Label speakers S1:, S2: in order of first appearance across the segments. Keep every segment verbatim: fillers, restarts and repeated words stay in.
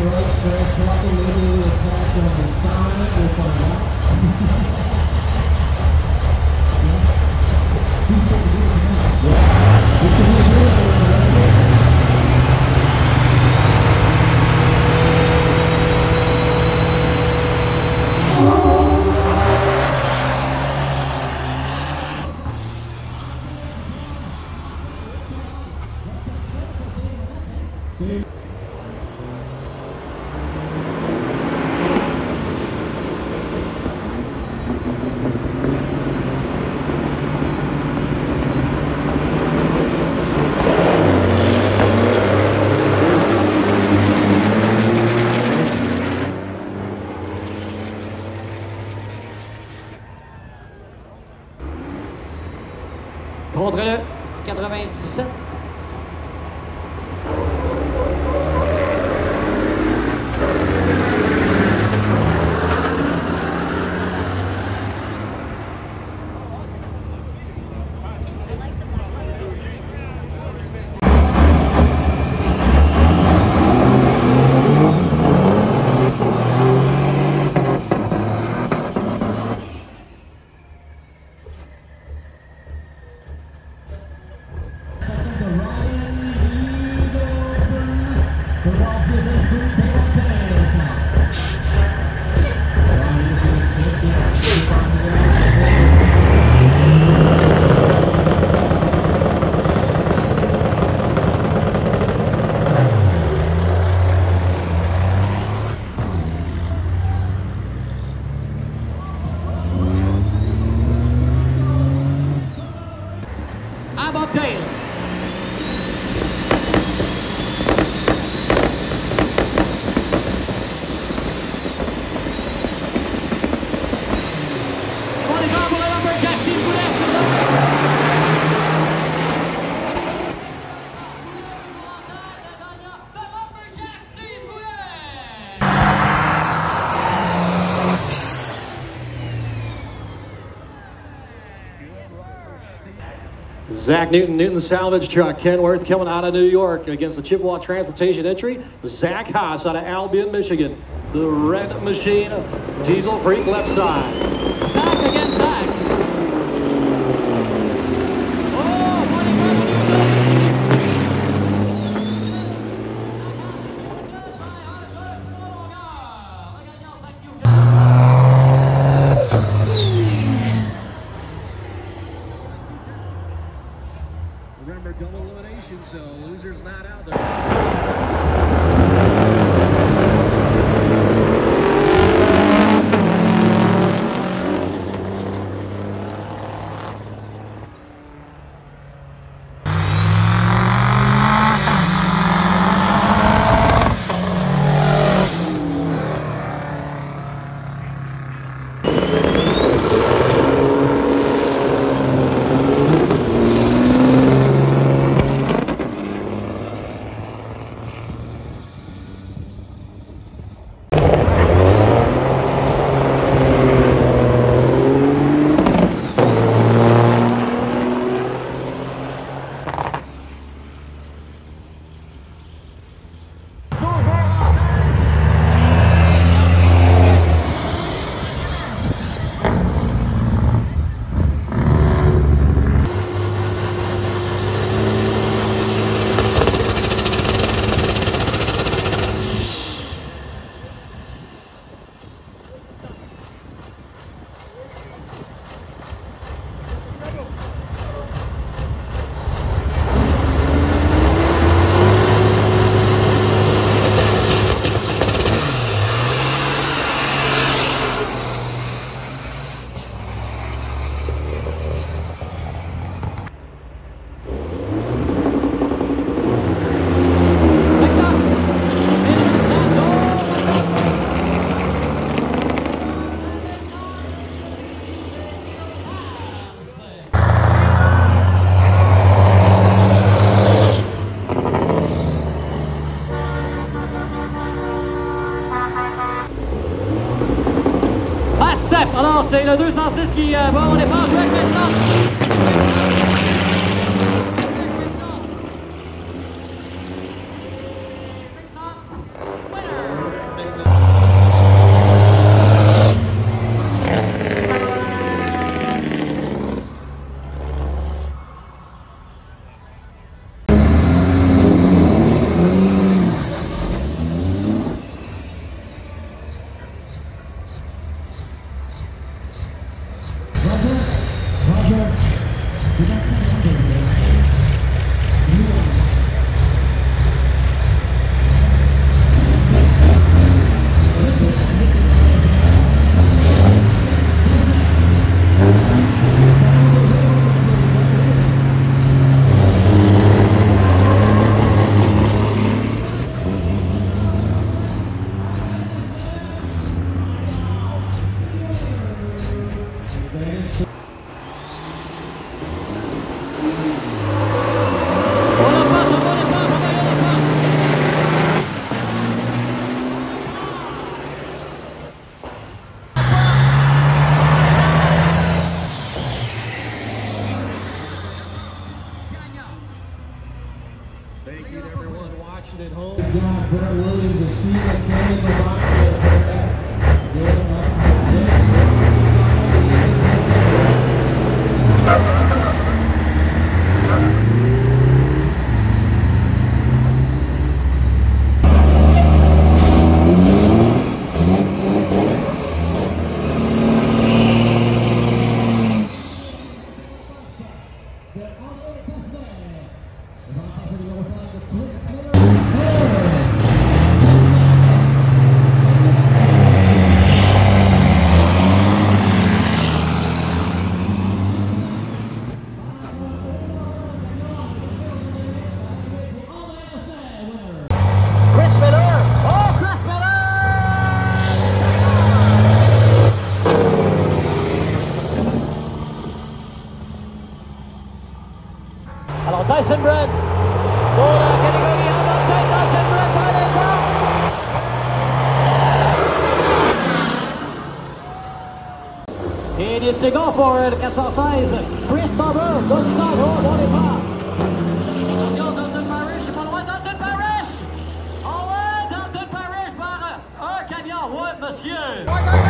S1: likes trash talking, maybe a little class on the side. We'll find out. Yeah. Who's going to do it tonight? Yeah. Who's going to do it tonight? Dave.
S2: Contre le quatre-vingt-dix-sept. Bob Dale. Zach Newton, Newton Salvage Truck, Kenworth coming out of New York against the Chippewa Transportation Entry. Zach Haas out of Albion, Michigan. The Red Machine, Diesel Freak left side. Zach against Zach.
S3: Remember, double elimination, so loser's not out there.
S2: Step, alors c'est le deux cent six qui euh, va avoir des passes direct maintenant. Winner.
S3: Thank you to everyone watching at home.
S1: We've got Brett Williams, a seat that came in the box there, Brett. Going up on this
S4: Alors Dyson Brett pour la catégorie avantage, Dyson Brett à l'écart. Et il est go pour le quatre cent seize. Chris Tauber, good start, oh, bon départ. Attention, Dalton Parrish, c'est pas loin, Dalton Parrish. Oh ouais, Dalton Parrish par un camion, ouais, monsieur.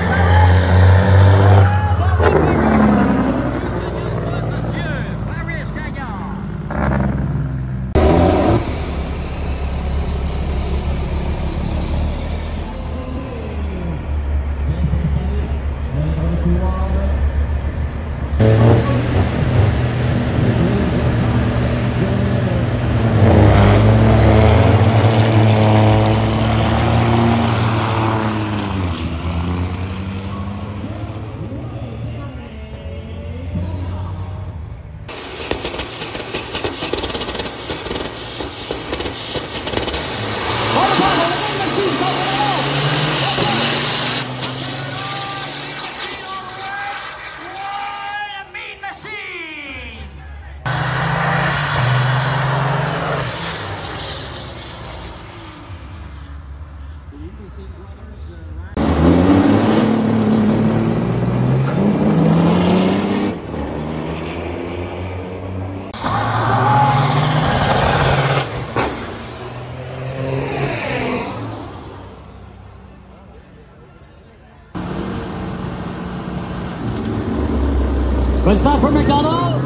S4: Good start for McDonald.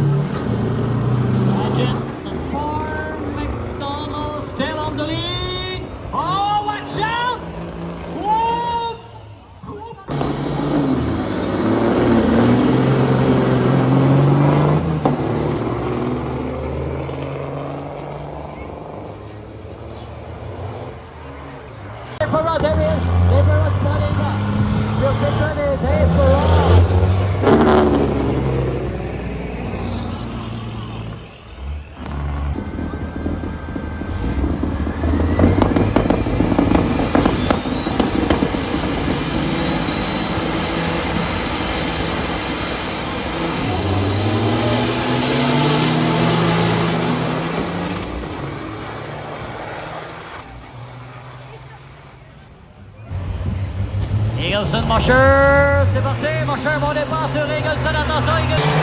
S4: Paget for McDonald, still on the lead. Oh, watch out! Whoop! Whoop. There he is. There he is. Sur cette année, Dave Ferrand. Eagleson, Mosher, c'est parti, Mosher, bon départ sur Eagleson, attention Eagleson.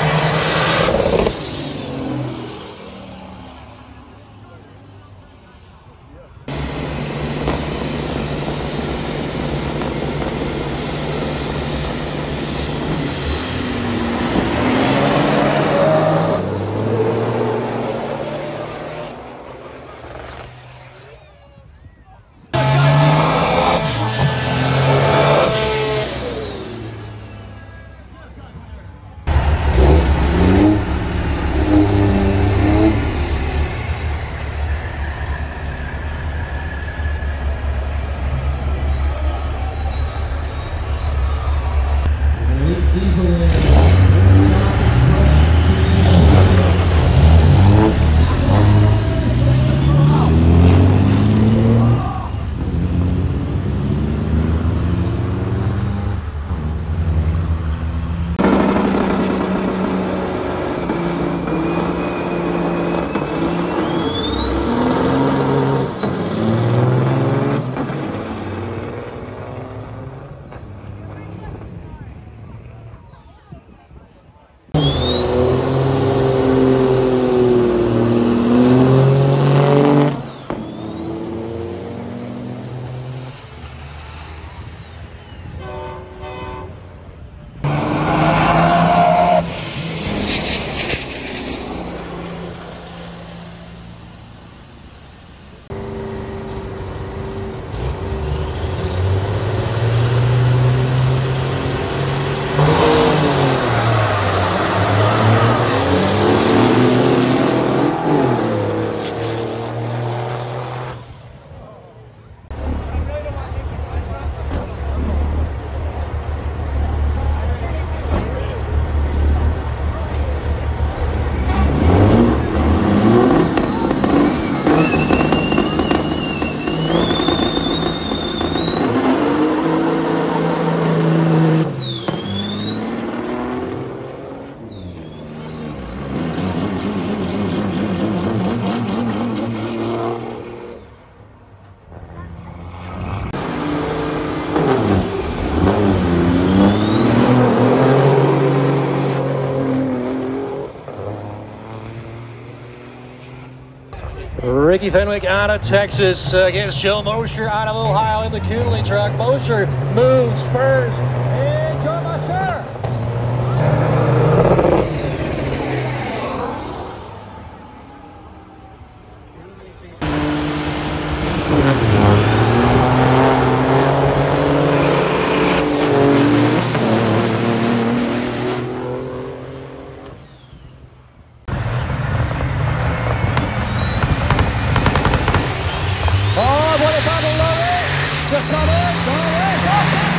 S2: Ricky Fenwick out of Texas uh, against Joe Mosher out of Ohio in the Coonley truck. Mosher moves first, and Joe Mosher. Just got in, got in, got in.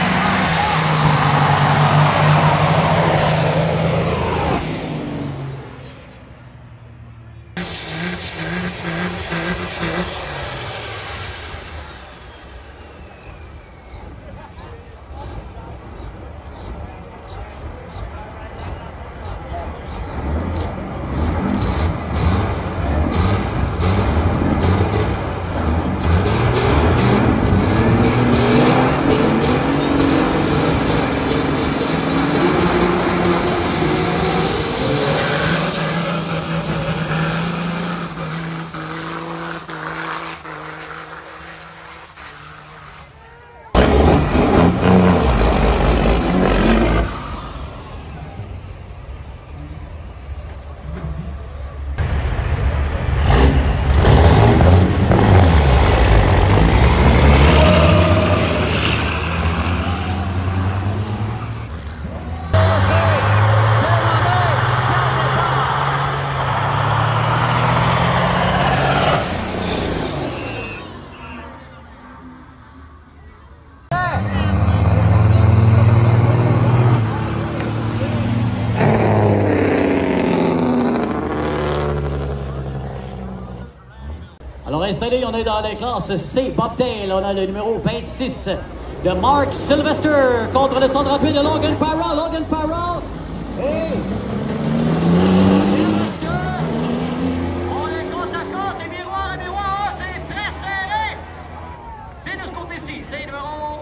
S4: Alors installé, on est dans les classes C, Bobtail. On a le numéro vingt-six de Mark Sylvester contre le cent trente-huit de Logan Farrell. Logan Farrell. Hey! Sylvester. On est côte à côte et miroir à miroir. C'est très serré. C'est de ce côté-ci. C'est numéro...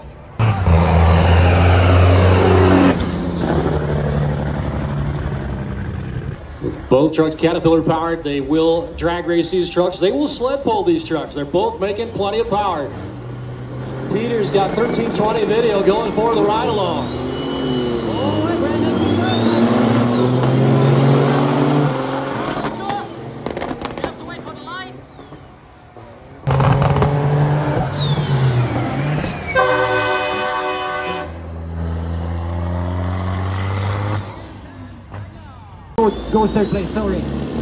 S2: Both trucks Caterpillar powered. They will drag race these trucks. They will sled pull these trucks. They're both making plenty of power. Peter's got thirteen twenty video going for the ride along.
S4: Goes third place, sorry.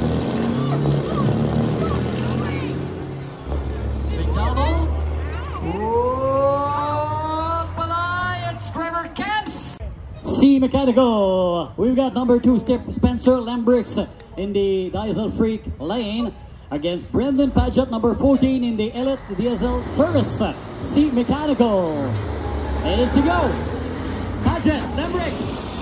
S4: McDonald. Oh, it's Trevor Camps. C Mechanical. We've got number two, Spencer Lambrix in the Diesel Freak lane against Brendan Paget, number fourteen in the Elite Diesel Service. C Mechanical. And it's a go. Paget, Lambrix.